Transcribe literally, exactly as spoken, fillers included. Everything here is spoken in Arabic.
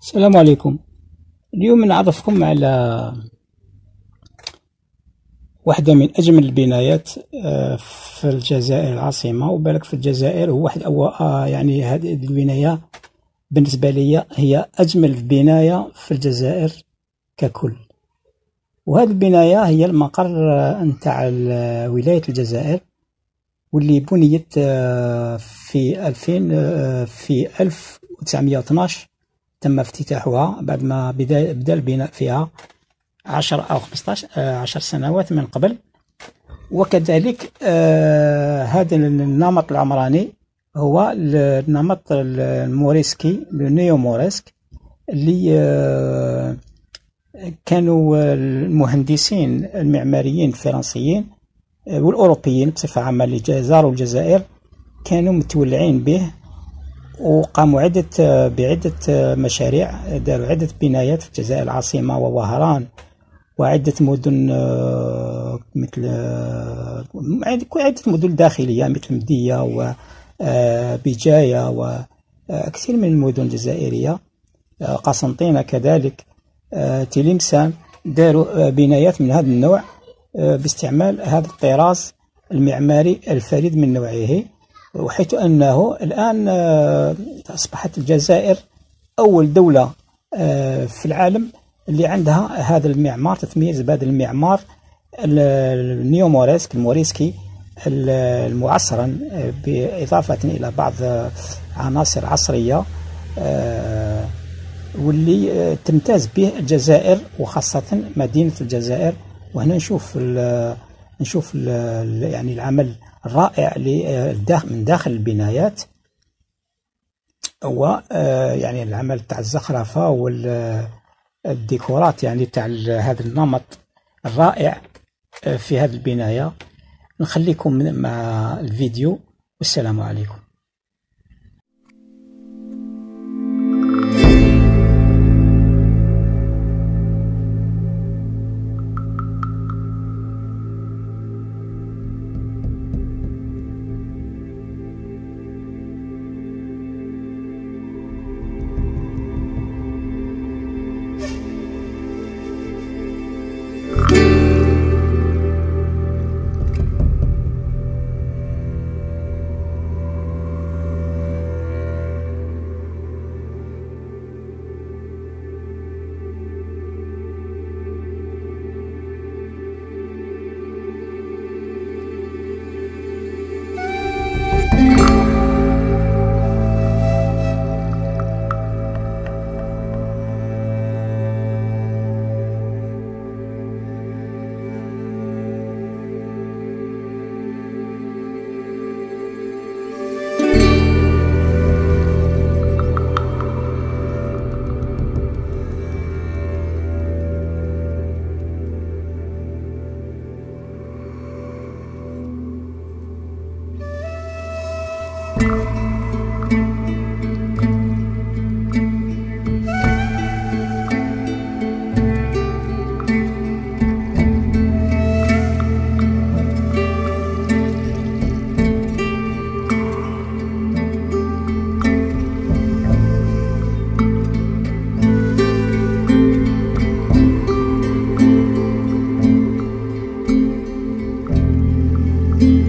السلام عليكم. اليوم نعرفكم على واحدة من أجمل البنايات في الجزائر العاصمة، وبالك في الجزائر هو واحد أو يعني هذه البناية بالنسبة لي هي أجمل بناية في الجزائر ككل. وهذه البناية هي المقر نتاع ولاية الجزائر، واللي بنيت في ألفين في ألف وتسعمائة واثناش تم افتتاحها بعد ما بدا بدا البناء فيها عشر أو خمسطاش عشر سنوات من قبل. وكذلك آه هذا النمط العمراني هو النمط الموريسكي، النيو موريسك، اللي آه كانوا المهندسين المعماريين الفرنسيين والأوروبيين بصفة عامة اللي زاروا الجزائر كانوا متولعين به، وقاموا عدة بعدة مشاريع، داروا عدة بنايات في الجزائر العاصمة ووهران، وعدة مدن مثل عدة مدن داخلية مثل مدية وبجاية وكثير من المدن الجزائرية، قسنطينة كذلك، تلمسان، داروا بنايات من هذا النوع باستعمال هذا الطراز المعماري الفريد من نوعه. وحيث أنه الآن أصبحت الجزائر أول دولة في العالم اللي عندها هذا المعمار، تتميز بهذا المعمار النيو موريسك الموريسكي المعصرا، بإضافة إلى بعض عناصر عصرية واللي تمتاز به الجزائر وخاصة مدينة الجزائر. وهنا نشوف ال نشوف ال يعني العمل الرائع من داخل البنايات، هو يعني العمل تاع الزخرفة والديكورات يعني تاع هذا النمط الرائع في هذه البناية. نخليكم مع الفيديو والسلام عليكم. you